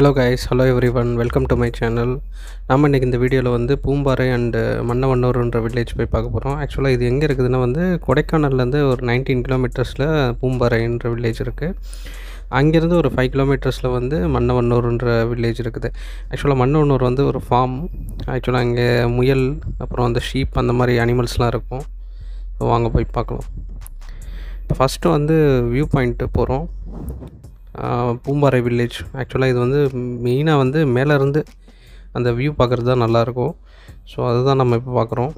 Hello guys, hello everyone, welcome to my channel. நம்ம இன்றைக்கி இந்த வீடியோவில் வந்து பூம்பாறை அண்டு மன்னவன்னூர்ன்ற வில்லேஜ் போய் பார்க்க போகிறோம். ஆக்சுவலாக இது எங்கே இருக்குதுன்னா வந்து கொடைக்கானல்லேருந்து ஒரு 19 கிலோமீட்டர்ஸில் பூம்பாறைன்ற வில்லேஜ் இருக்குது. அங்கேருந்து ஒரு 5 கிலோமீட்டர்ஸில் வந்து மன்னவன்னூர்ன்ற வில்லேஜ் இருக்குது. ஆக்சுவலாக மன்னவன்னூர் வந்து ஒரு ஃபார்ம். ஆக்சுவலாக அங்கே முயல், அப்புறம் அந்த ஷீப், அந்த மாதிரி அனிமல்ஸ்லாம் இருக்கும். வாங்க போய் பார்க்கலாம். இப்போ ஃபஸ்ட்டு வந்து வியூ பாயிண்ட்டு போகிறோம். பூம்பாறை வில்லேஜ். ஆக்சுவலாக இது வந்து மெயினாக வந்து மேலேருந்து அந்த வியூ பார்க்குறது தான் நல்லாயிருக்கும். ஸோ அதுதான் நம்ம இப்போ பார்க்குறோம்.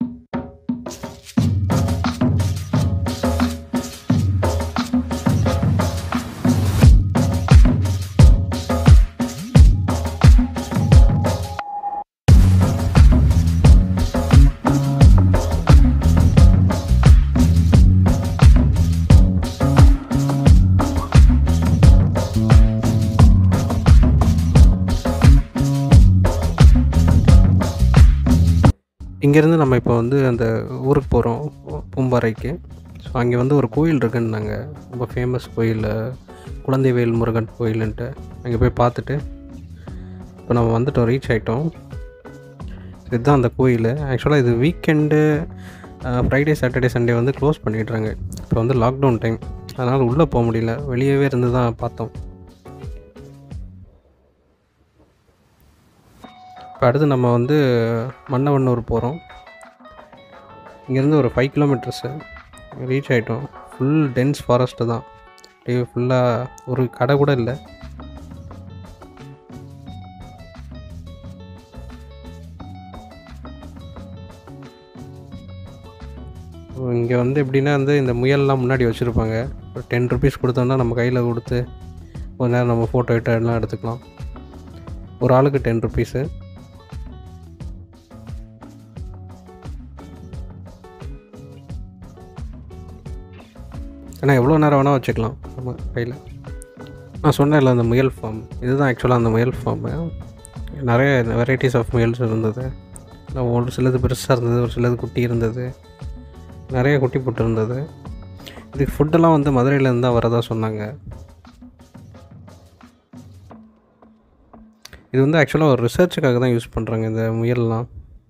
இங்கேருந்து நம்ம இப்போ வந்து அந்த ஊருக்கு போகிறோம், பூம்பாறைக்கு. ஸோ அங்கே வந்து ஒரு கோயில் இருக்குன்னாங்க, ரொம்ப ஃபேமஸ் கோயில், குழந்தைவேல் முருகன் கோயிலுன்ட்டு. அங்கே போய் பார்த்துட்டு இப்போ நம்ம வந்துட்டோம், ரீச் ஆகிட்டோம். இதுதான் அந்த கோயில். ஆக்சுவலாக இது வீக்கெண்டு, ஃப்ரைடே, சாட்டர்டே, சண்டே வந்து க்ளோஸ் பண்ணிடுறாங்க. இப்போ வந்து லாக்டவுன் டைம், அதனால் உள்ளே போக முடியல, வெளியவே இருந்து தான் பார்த்தோம். இப்போ அடுத்து நம்ம வந்து மன்னவன்னூர் போகிறோம். இங்கேருந்து ஒரு 5 கிலோமீட்டர்ஸு ரீச் ஆகிட்டோம். ஃபுல் டென்ஸ் ஃபாரஸ்ட்டு தான், அப்படியே ஃபுல்லாக ஒரு கடை கூட இல்லை. இங்கே வந்து எப்படின்னா வந்து இந்த முயல்லாம் முன்னாடி வச்சுருப்பாங்க. ஒரு 10 ருபீஸ் கொடுத்தோம்னா நம்ம கையில் கொடுத்து ஒரு நேரம் நம்ம ஃபோட்டோ எல்லாம் எடுத்துக்கலாம். ஒரு ஆளுக்கு 10 ருபீஸு. ஏன்னா எவ்வளோ நேரம் வேணால் வச்சுக்கலாம் நம்ம கையில். நான் சொன்னேன்ல அந்த முயல் ஃபார்ம், இதுதான் ஆக்சுவலாக அந்த முயல் ஃபார்மு. நிறைய வெரைட்டிஸ் ஆஃப் முயல்ஸ் இருந்தது. ஒரு சிலது பெருசாக இருந்தது, ஒரு சிலது குட்டி இருந்தது, நிறைய குட்டி போட்டு இருந்தது. இதுக்கு ஃபுட்டெல்லாம் வந்து மதுரையிலேருந்து தான் வரதா சொன்னாங்க. இது வந்து ஆக்சுவலாக ஒரு ரிசர்ச்சுக்காக தான் யூஸ் பண்ணுறாங்க இந்த முயல்லாம்.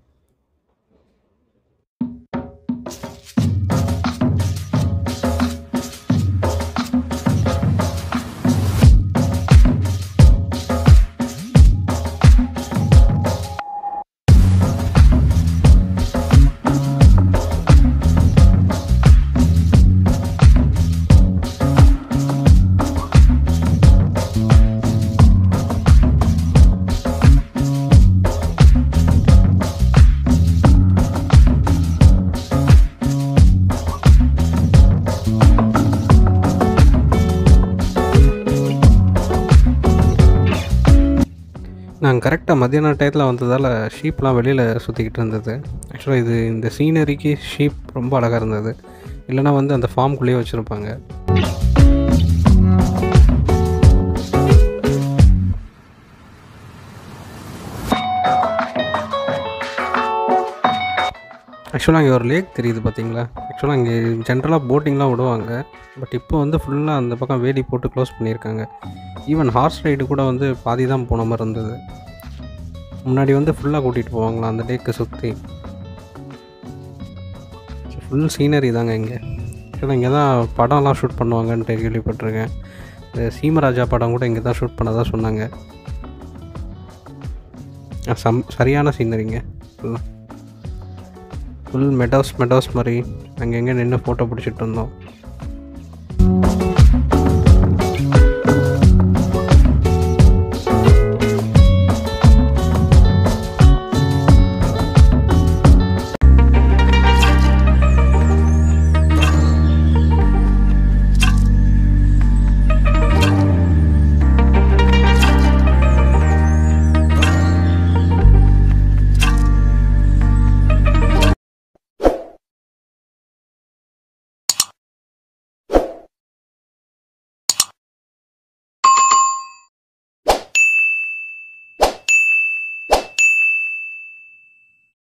நாங்கள் கரெக்டாக மத்தியான டயத்தில் வந்ததால் ஷீப்லாம் வெளியில் சுற்றிக்கிட்டு இருந்தது. ஆக்சுவலாக இது இந்த சீனரிக்கு ஷீப் ரொம்ப அழகாக இருந்தது. இல்லைனா வந்து அந்த ஃபார்ம்குள்ளேயே வச்சுருப்பாங்க. ஆக்சுவலாக அங்கே ஒரு லேக் தெரியுது பார்த்தீங்களா. ஆக்சுவலாக அங்கே ஜென்ரலாக போட்டிங்லாம் விடுவாங்க. பட் இப்போ வந்து ஃபுல்லாக அந்த பக்கம் வேலி போட்டு க்ளோஸ் பண்ணியிருக்காங்க. ஈவன் ஹார்ஸ் ரைடு கூட வந்து பாதி தான் போன மாதிரி இருந்தது. முன்னாடி வந்து ஃபுல்லாக கூட்டிகிட்டு போவாங்களாம் அந்த லேக்கை சுற்றி. ஃபுல் சீனரி தாங்க இங்கே. ஆக்சுவலாக இங்கே தான் படம்லாம் ஷூட் பண்ணுவாங்கன்ட்டு கேள்விப்பட்டிருக்கேன். இந்த சீமராஜா படம் கூட இங்கே தான் ஷூட் பண்ணதாக சொன்னாங்க. சரியான சீனரிங்க. ஃபுல் மெடோஸ் மாதிரி அங்கங்கே நின்று ஃபோட்டோ பிடிச்சிட்டு இருந்தோம்.